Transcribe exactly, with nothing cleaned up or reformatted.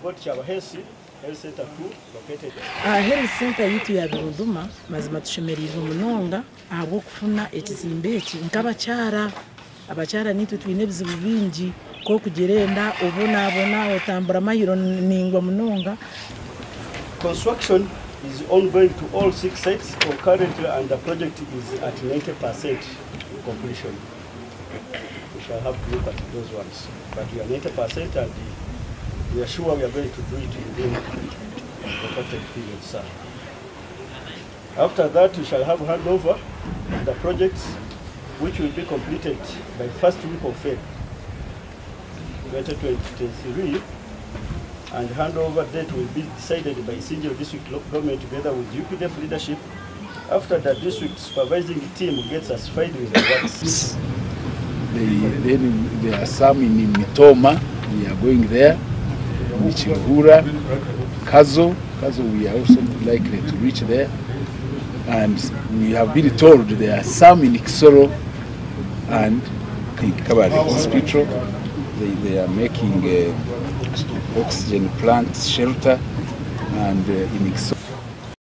Health center yitu ya Birunduma mazima tushemererwa munonga abo kufuna ekizimbe eki nk'abakyara abakyara nitu twine ebizibu bingi ko kugerenda obona abona otambura mahiro ningwa munonga. Construction is ongoing to all six sites concurrently, and the project is at ninety percent completion. We shall have to look at those ones, but we are ninety percent, and we are sure we are going to do it within the contracted period, sir. After that, we shall have handover the projects, which will be completed by first week of February twenty twenty-three, and handover date will be decided by Isingiro district government together with U P D F leadership after the district supervising team gets satisfied with the works. Then there are some in Mitooma, we are going there. Isingiro, Kazo, Kazo we are also likely to reach there. And we have been told there are some in Isingiro and in Kabari Hospital. They, they are making uh, oxygen plant shelter, and uh, in Isingiro.